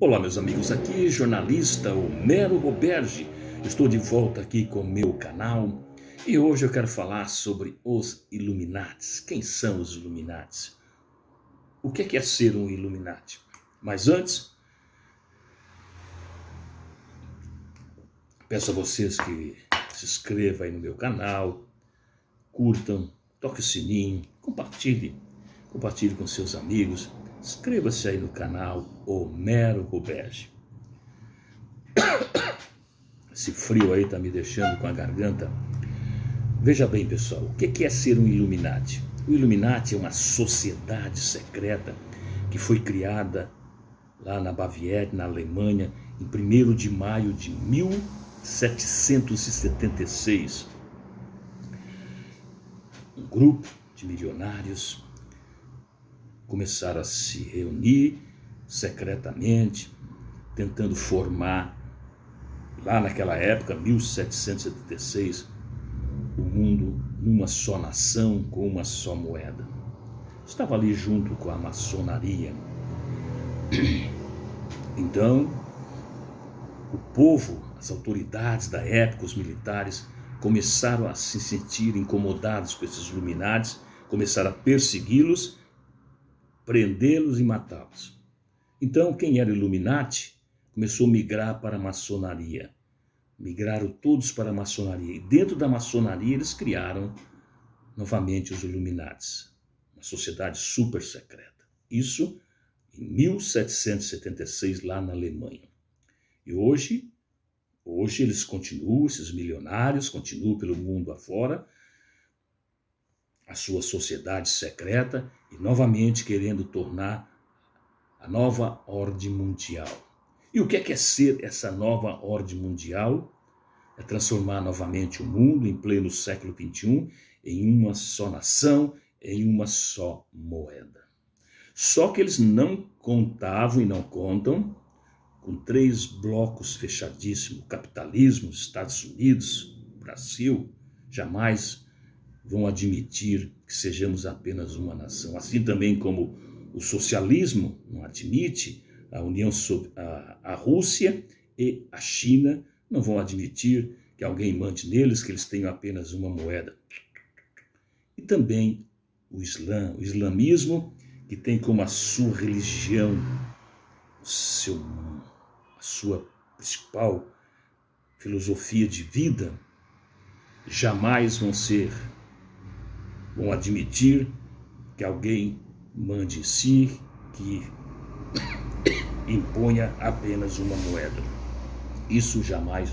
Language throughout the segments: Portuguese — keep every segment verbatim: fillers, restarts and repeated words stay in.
Olá meus amigos, aqui jornalista Homero Roberge. Estou de volta aqui com o meu canal e hoje eu quero falar sobre os Illuminates. Quem são os Illuminates? O que é ser um Illuminati? Mas antes, peço a vocês que se inscrevam aí no meu canal, curtam, toque o sininho, compartilhe, compartilhe com seus amigos. Inscreva-se aí no canal Homero Roberge. Esse frio aí tá me deixando com a garganta. Veja bem, pessoal, o que é ser um Illuminati? O Illuminati é uma sociedade secreta que foi criada lá na Baviera, na Alemanha, em primeiro de maio de mil setecentos e setenta e seis. Um grupo de milionários começaram a se reunir secretamente, tentando formar, lá naquela época, mil setecentos e setenta e seis, o mundo numa só nação, com uma só moeda. Estava ali junto com a maçonaria. Então, o povo, as autoridades da época, os militares, começaram a se sentir incomodados com esses Illuminatis, começaram a persegui-los, prendê-los e matá-los. Então, quem era Illuminati começou a migrar para a maçonaria. Migraram todos para a maçonaria. E dentro da maçonaria eles criaram novamente os Illuminatis, uma sociedade super secreta. Isso em mil setecentos e setenta e seis, lá na Alemanha. E hoje, hoje eles continuam, esses milionários continuam pelo mundo afora, a sua sociedade secreta e novamente querendo tornar a nova ordem mundial. E o que é, que é ser essa nova ordem mundial? É transformar novamente o mundo em pleno século vinte e um em uma só nação, em uma só moeda. Só que eles não contavam e não contam com três blocos fechadíssimos: capitalismo, Estados Unidos, Brasil, jamais vão admitir que sejamos apenas uma nação. Assim também como o socialismo não admite, a União a, a Rússia e a China não vão admitir que alguém mande neles, que eles tenham apenas uma moeda. E também o Islã, o islamismo, que tem como a sua religião, o seu, a sua principal filosofia de vida, jamais vão ser vão admitir que alguém mande em si, que imponha apenas uma moeda. Isso jamais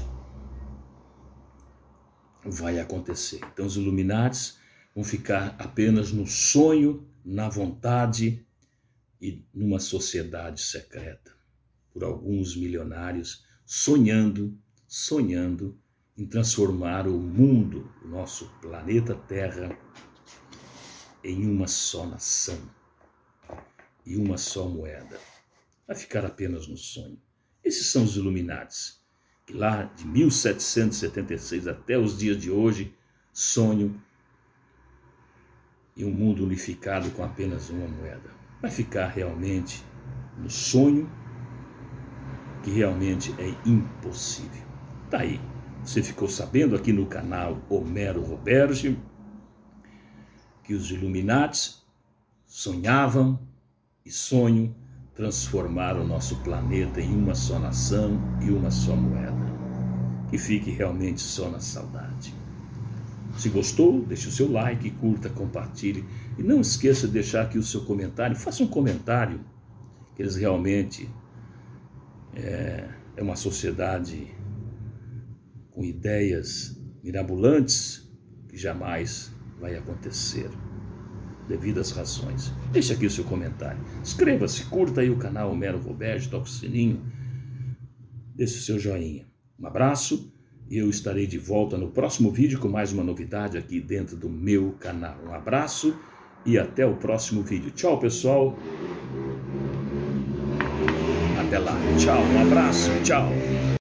vai acontecer. Então os Illuminatis vão ficar apenas no sonho, na vontade e numa sociedade secreta, por alguns milionários sonhando, sonhando em transformar o mundo, o nosso planeta Terra, em uma só nação e uma só moeda. Vai ficar apenas no sonho. Esses são os Illuminatis, que lá de mil setecentos e setenta e seis até os dias de hoje sonham em um mundo unificado com apenas uma moeda. Vai ficar realmente no sonho, que realmente é impossível. Tá aí, você ficou sabendo aqui no canal Homero Roberge que os Illuminatis sonhavam e sonham transformar o nosso planeta em uma só nação e uma só moeda. Que fique realmente só na saudade. Se gostou, deixe o seu like, curta, compartilhe. E não esqueça de deixar aqui o seu comentário. Faça um comentário, que eles realmente é, é uma sociedade com ideias mirabolantes que jamais vai acontecer, devido às razões. Deixe aqui o seu comentário. Inscreva-se, curta aí o canal Homero Roberge, toque o sininho, deixe o seu joinha. Um abraço e eu estarei de volta no próximo vídeo com mais uma novidade aqui dentro do meu canal. Um abraço e até o próximo vídeo. Tchau, pessoal. Até lá. Tchau, um abraço, tchau.